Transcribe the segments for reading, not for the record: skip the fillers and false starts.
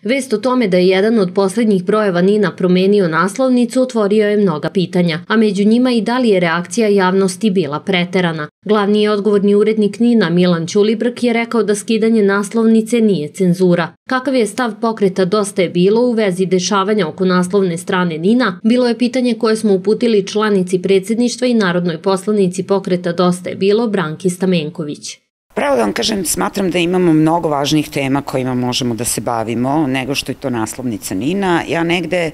Vest o tome da je jedan od poslednjih brojeva NIN-a promenio naslovnicu otvorio je mnoga pitanja, a među njima i da li je reakcija javnosti bila preterana. Glavni je odgovorni urednik NIN-a Milan Ćulibrk je rekao da skidanje naslovnice nije cenzura. Kakav je stav pokreta Dosta je bilo u vezi dešavanja oko naslovne strane NIN-a, bilo je pitanje koje smo uputili članici predsjedništva i narodnoj poslanici pokreta Dosta je bilo Branki Stamenković. Pravo da vam kažem, smatram da imamo mnogo važnih tema kojima možemo da se bavimo nego što je to naslovnica NIN-a. Ja negde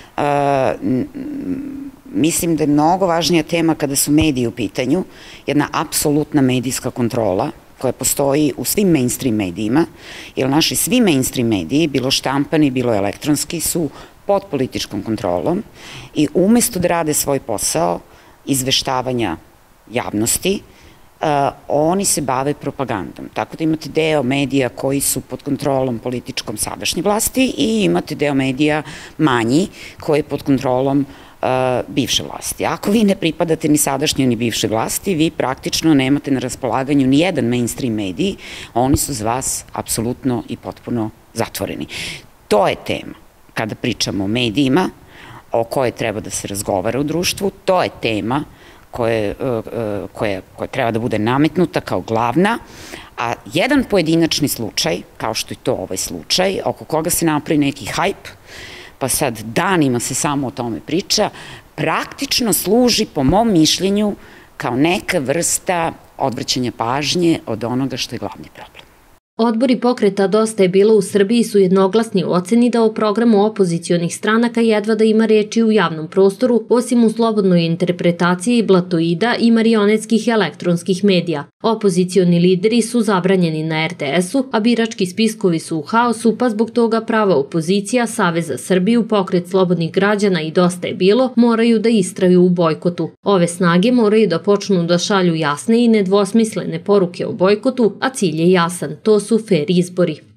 mislim da je mnogo važnija tema kada su mediji u pitanju, jedna apsolutna medijska kontrola koja postoji u svim mainstream medijima, jer naši svi mainstream mediji, bilo štampani, bilo elektronski, su pod političkom kontrolom i umesto da rade svoj posao izveštavanja javnosti, oni se bave propagandom. Tako da imate deo medija koji su pod kontrolom političkom sadašnje vlasti i imate deo medija manji koji je pod kontrolom bivše vlasti. Ako vi ne pripadate ni sadašnjoj ni bivšoj vlasti, vi praktično nemate na raspolaganju ni jedan mainstream medij, oni su za vas apsolutno i potpuno zatvoreni. To je tema kada pričamo o medijima o kojoj treba da se razgovara u društvu, to je tema koja treba da bude nametnuta kao glavna, a jedan pojedinačni slučaj, kao što je to ovaj slučaj, oko koga se napravi neki hajp, pa sad danima se samo o tome priča, praktično služi, po mom mišljenju, kao neka vrsta odvraćanja pažnje od onoga što je glavni problem. Odbori pokreta Dosta je bilo u Srbiji su jednoglasni u oceni da o programu opozicionih stranaka jedva da ima reči u javnom prostoru, osim u slobodnoj interpretaciji blatoida i marionetskih elektronskih medija. Opozicioni lideri su zabranjeni na RTS-u, a birački spiskovi su u haosu, pa zbog toga prava opozicija, Savez za Srbiju, Pokret slobodnih građana i Dosta je bilo moraju da istraju u bojkotu. Ove snage moraju da počnu da šalju jasne i nedvosmislene poruke o bojkotu, a cilj je jasan, to su fer izbori.